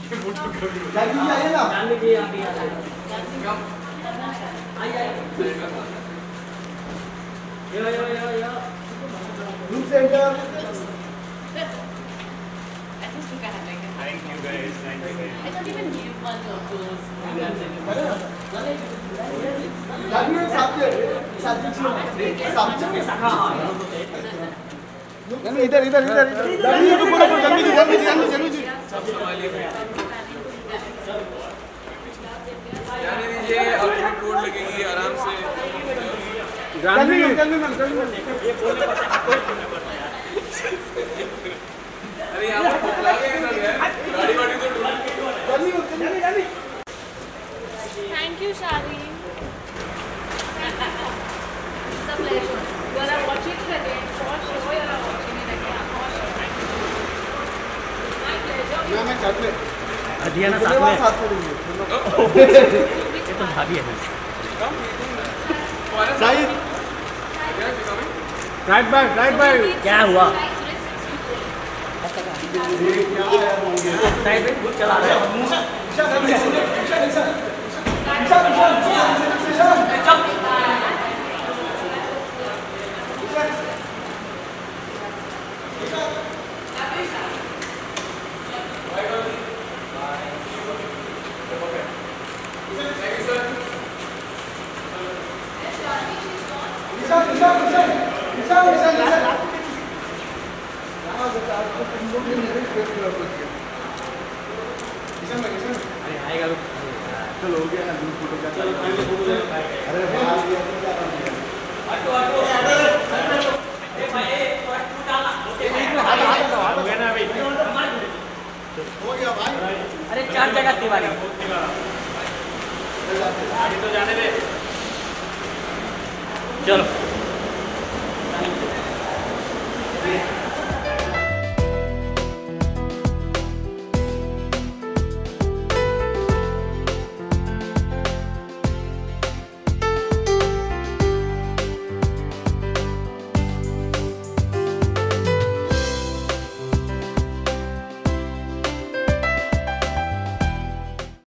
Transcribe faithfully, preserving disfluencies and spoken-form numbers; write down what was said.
जाइए आइए ना। जान लीजिए आप भी आ जाइए। आइए आइए। Yo yo yo yo. Group centre. Thank you guys, thank you guys. I don't even give one of those. जाइए साथ में साथ में साथ में हाँ। जल्दी इधर इधर इधर जल्दी तो बोलो जल्दी जल्दी जल्दी जल्दी सब संभालिए। जाने दीजिए, अल्टीमेट रोड लगेगी आराम से। जल्दी जल्दी जल्दी अरे यहाँ पर ठोकला गए सब यार, गाड़ी वाड़ी तो ढूंढ। जल्दी जल्दी जल्दी। Thank you, Shadi. It's a pleasure. You are watching it again. For sure, you are watching it again. For sure. My pleasure. मैं मैं साथ में दिया ना साथ में। साथ में देंगे। ये तो भाभी है। Side. Right back right back. क्या हुआ? ये क्या है होंगे? साइड में कुछ चला रहा है। चलो हो गया फोटो का। चलो अरे बाहर गया तो क्या कर दिया? हटो हटो ए भाई ए तू डालना हो गया ना अभी? हो गया भाई। अरे चार जगह तिवारी गाड़ी तो जाने दे। चलो